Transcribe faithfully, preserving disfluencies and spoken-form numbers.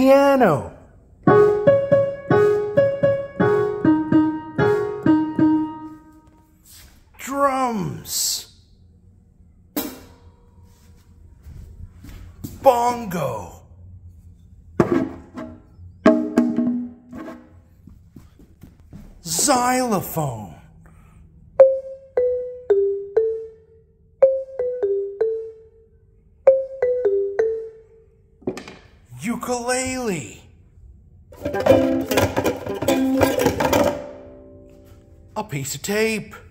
piano, drums, bongo, xylophone, ukulele, a piece of tape.